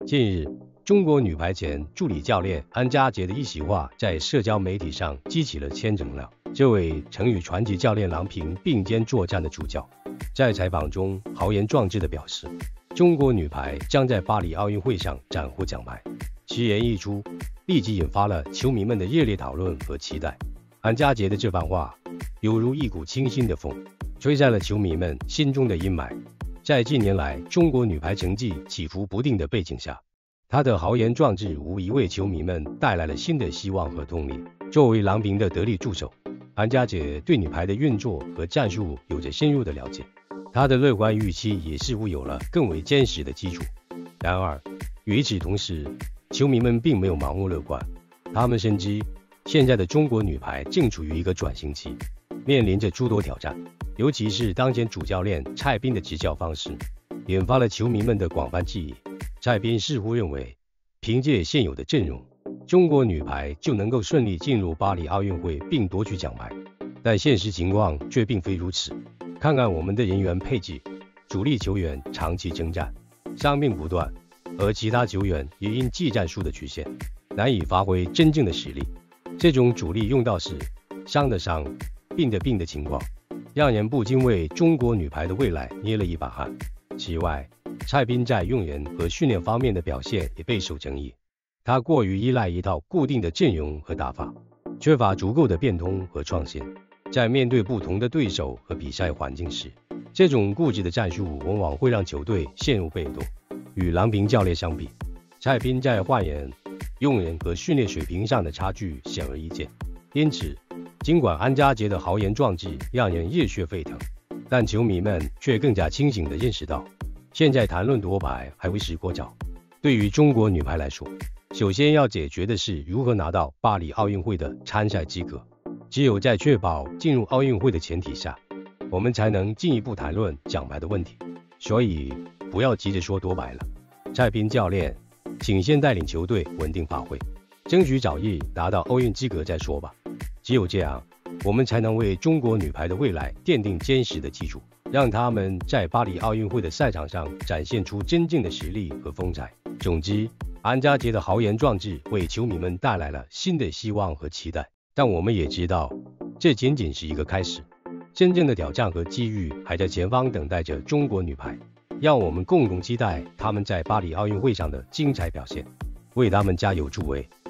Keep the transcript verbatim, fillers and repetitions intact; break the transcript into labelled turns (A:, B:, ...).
A: 近日，中国女排前助理教练安嘉杰的一席话在社交媒体上激起了千层浪。这位曾与传奇教练郎平并肩作战的主教，在采访中豪言壮志地表示，中国女排将在巴黎奥运会上斩获奖牌。其言一出，立即引发了球迷们的热烈讨论和期待。安嘉杰的这番话，犹如一股清新的风，吹散了球迷们心中的阴霾。在近年来中国女排成绩起伏不定的背景下，他的豪言壮志无疑为球迷们带来了新的希望和动力。作为郎平的得力助手，安嘉杰对女排的运作和战术有着深入的了解，他的乐观预期也似乎有了更为坚实的基础。然而，与此同时，球迷们并没有盲目乐观，他们深知现在的中国女排正处于一个转型期，面临着诸多挑战，尤其是当前主教练蔡斌的执教方式，引发了球迷们的广泛质疑。蔡斌似乎认为，凭借现有的阵容，中国女排就能够顺利进入巴黎奥运会并夺取奖牌，但现实情况却并非如此。看看我们的人员配置，主力球员长期征战，伤病不断，而其他球员也因技战术的局限，难以发挥真正的实力。这种主力用到时，伤的伤，病的病的情况，让人不禁为中国女排的未来捏了一把汗。此外，蔡斌在用人和训练方面的表现也备受争议，他过于依赖一套固定的阵容和打法，缺乏足够的变通和创新。在面对不同的对手和比赛环境时，这种固执的战术往往会让球队陷入被动。与郎平教练相比，蔡斌在换人、用人和训练水平上的差距显而易见。因此，尽管安嘉杰的豪言壮志让人热血沸腾，但球迷们却更加清醒地认识到，现在谈论夺牌还为时过早。对于中国女排来说，首先要解决的是如何拿到巴黎奥运会的参赛资格。只有在确保进入奥运会的前提下，我们才能进一步谈论奖牌的问题。所以，不要急着说夺牌了。蔡斌教练，请先带领球队稳定发挥，争取早日拿到奥运资格再说吧。只有这样，我们才能为中国女排的未来奠定坚实的基础，让他们在巴黎奥运会的赛场上展现出真正的实力和风采。总之，安嘉杰的豪言壮志为球迷们带来了新的希望和期待，但我们也知道，这仅仅是一个开始，真正的挑战和机遇还在前方等待着中国女排。让我们共同期待他们在巴黎奥运会上的精彩表现，为他们加油助威。